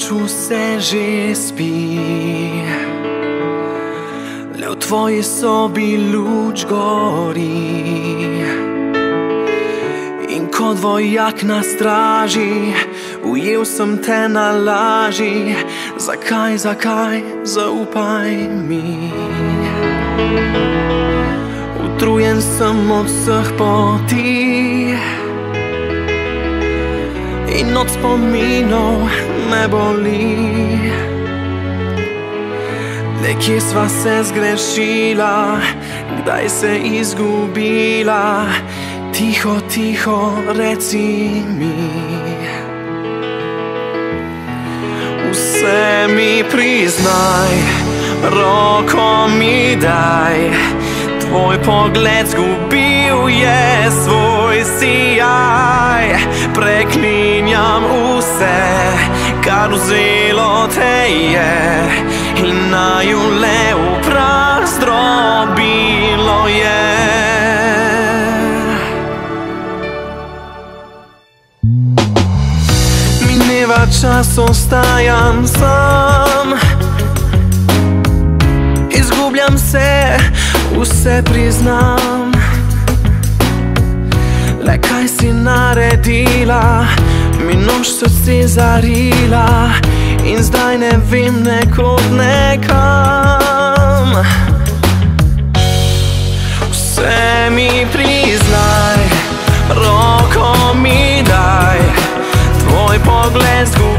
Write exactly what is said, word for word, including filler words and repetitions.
vse že spi, le v tvoji sobi luč gori. In kot vojak na straži, ujel sem te na laži. Zakaj, zakaj, zaupaj mi. Utrujen sem od vseh poti in od spominov me boli. Nekje sva se zgrešila, kdaj se izgubila. Tiho, tiho, reci mi. Vse mi priznaj, roko mi daj. Tvoj pogled zgubil je svoj sijaj. Preklinjam vse, kar vzelo te je, in naju le v prah zdrobilo je. Mineva čas, ostajam sam, izgubljam se, vse priznam. Le kaj si naredila, mi nož srce zarila, in zdaj ne vem nekod nekam. Vse mi priznaj, roko mi daj. Tvoj pogled zgubil